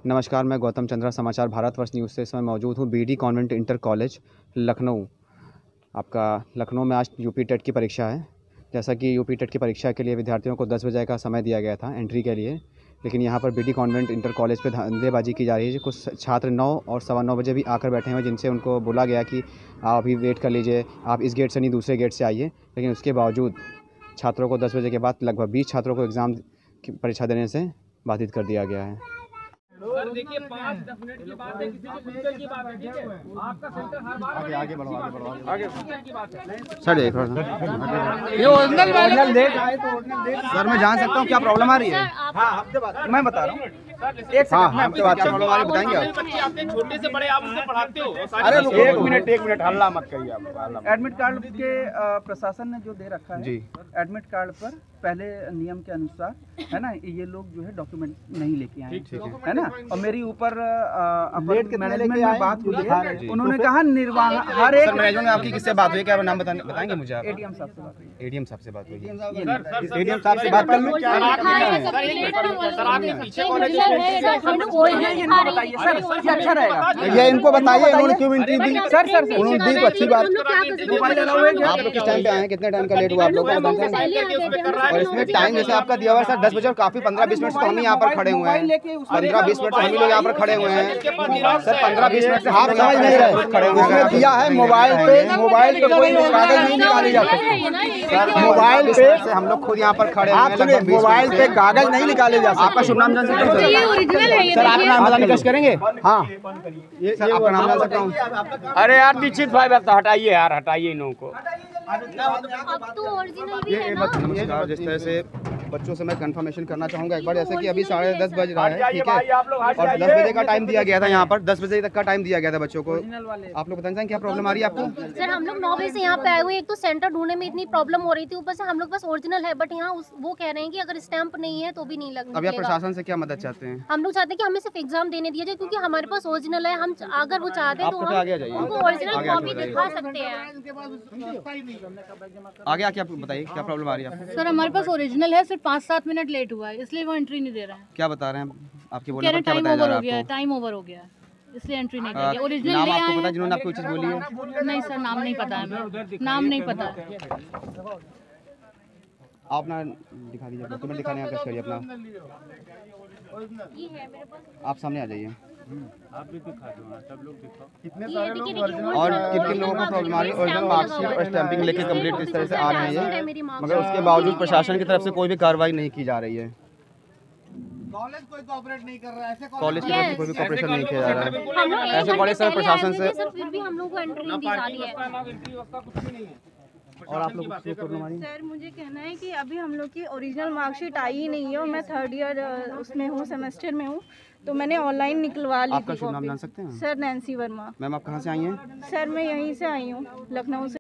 नमस्कार, मैं गौतम चंद्रा समाचार भारतवर्ष न्यूज़ से इस समय मौजूद हूँ BD convent inter college Lucknow. आपका लखनऊ में आज यूपी टेट की परीक्षा है। जैसा कि यूपी टेट की परीक्षा के लिए विद्यार्थियों को 10 बजे का समय दिया गया था एंट्री के लिए, लेकिन यहाँ पर बीडी कॉन्वेंट इंटर कॉलेज पे धंधेबाजी की जा रही है। कुछ छात्र 9 और सवा 9 बजे भी आकर बैठे हुए हैं, जिनसे उनको बोला गया कि आप अभी वेट कर लीजिए, आप इस गेट से नहीं दूसरे गेट से आइए। लेकिन उसके बावजूद छात्रों को 10 बजे के बाद लगभग 20 छात्रों को एग्ज़ाम की परीक्षा देने से बाधित कर दिया गया है। सर देखिए 5-10 मिनट की बात है, किसी को कुछ की बात है, ठीक है? आपका सेंटर हर बार आगे बढ़ो की बात है। सर देख रहा ये ओरिजिनल डेट सर, मैं जान सकता हूँ क्या प्रॉब्लम आ रही है? हाँ, आपसे बात मैं बता रहा हूँ। एक सेकंड, आपसे बात क्या प्रॉब्लम आ रही है बताएंगे आप? बच्चे आते हैं छोटे से बड़े, आप उनको पढ़ाते हो। अरे एक मिनट हल्ला मत करिए आप। एडमिट कार्ड के प्रशासन ने जो दे रखा है जी, एडमिट कार्ड पर पहले नियम के अनुसार है ना, ये लोग जो है डॉक्यूमेंट नहीं लेके आए, है ना। और मेरी ऊपर मैनेजमेंट में बात हुई है, उन्होंने कहा निर्वाह हर एक मैनेजमेंट में आपकी किससे बात हुई, क्या नाम बताएंगे मुझे आप? एडीएम साहब से बात हुई। एडीएम साहब से बात हुई, एडीएम साहब से बात कर लो। अच्छा रहेगा ये इनको बताइए, इन्होंने क्यों एंट्री दी? सर उन्होंने दी तो अच्छी बात। आप लोग किस टाइम पे आए, कितने टाइम का लेट हुआ आप लोग? और इसमें टाइम जैसे आपका दिया हुआ है सर 10 बजे और काफी 15-20 मिनट से हम ही यहाँ पर खड़े हुए हैं। 15-20 मिनट से हम ही लोग यहाँ पर खड़े हुए हैं सर। 15-20 मिनट से आप समझ नहीं रहे खड़े हुए हैं। दिया है मोबाइल पे कोई कागज नहीं निकाले जा सकते सर। मोबाइल पे हम लोग खुद यहाँ पर खड़े हैं, मोबाइल पे कागज नहीं निकाले जा सकते। आपका शुभ नाम जान सकता हूँ सर? आपका नाम बताने कष्ट करेंगे? हाँ सर, आपका नाम जान सकता हूँ? अरे यार दीक्षित भाई हटाइए यार, हटाइए इन लोगों को। नमस्कार, जिस तरह से बच्चों से मैं कंफर्मेशन करना चाहूँगा एक बार, जैसे कि अभी 10:30 बज रहा है, ठीक है, और 10 बजे का टाइम दिया गया था यहाँ पर, 10 बजे तक का टाइम दिया गया था बच्चों को। आप लोग बताएं क्या प्रॉब्लम आ रही है आपको? सर हम लोग 9 बजे से यहाँ पे आए हुए हैं, एक तो सेंटर ढूंढने में इतनी प्रॉब्लम हो रही थी, ऊपर से हम लोग बस ओरिजिनल है, बट यहाँ वो कह रहे हैं कि अगर स्टैंप नहीं है तो भी नहीं लगेगा। अभी आप प्रशासन से क्या मदद चाहते हैं? हम लोग चाहते हैं कि हमें सिर्फ एग्जाम देने दिया जाए, क्योंकि हमारे पास ओरिजिनल है। हम अगर वो चाहते हैं तो हम उनको ओरिजिनल कॉपी दिखा सकते हैं। आगे आके आप बताइए क्या प्रॉब्लम आ रही है आपको? सर हमारे पास ओरिजिनल है, सिर्फ 5-7 मिनट लेट हुआ है, इसलिए वो एंट्री नहीं दे रहे हैं। क्या बता रहे हैं आपकी बोलने पर? टाइम ओवर हो गया है, टाइम ओवर हो गया है, इसलिए एंट्री नहीं दे रहे। ओरिजिनल नाम ले आपको आए पता जिन्होंने आपको चीज बोली है? नहीं सर, नाम नहीं पता है, नाम नहीं पता है। आप अपना दिखा दीजिए, डॉक्यूमेंट दिखाने का करिए अपना। आप सामने आ जाइए। आप भी दिखा दो, सब लोग दिखाओ। कितने सारे लोग और किन लोगों को प्रॉब्लम आ रही है? ओरिजिनल मार्कशीट और स्टैंपिंग लेके कंप्लीट इस तरह से आ रहे हैं ये, मगर उसके बावजूद प्रशासन की तरफ से कोई भी कार्रवाई नहीं की जा रही है। कॉलेज कोई कोऑपरेट नहीं कर रहा है, ऐसे कॉलेज की तरफ से कोई भी कॉपरेशन नहीं किया जा रहा है। ऐसे कॉलेज सर प्रशासन से फिर भी हम लोग को एंट्री नहीं दी जा रही है। और आप लोग सर मुझे कहना है कि अभी हम लोग की ओरिजिनल मार्कशीट आई ही नहीं है, और मैं 3rd ईयर उसमें हूँ, सेमेस्टर में हूँ, तो मैंने ऑनलाइन निकलवा ली। आपका शुभ नाम जान सकते हैं? Sir Nancy Verma. मैम आप कहाँ से आई हैं? सर मैं यहीं से आई हूँ, लखनऊ से।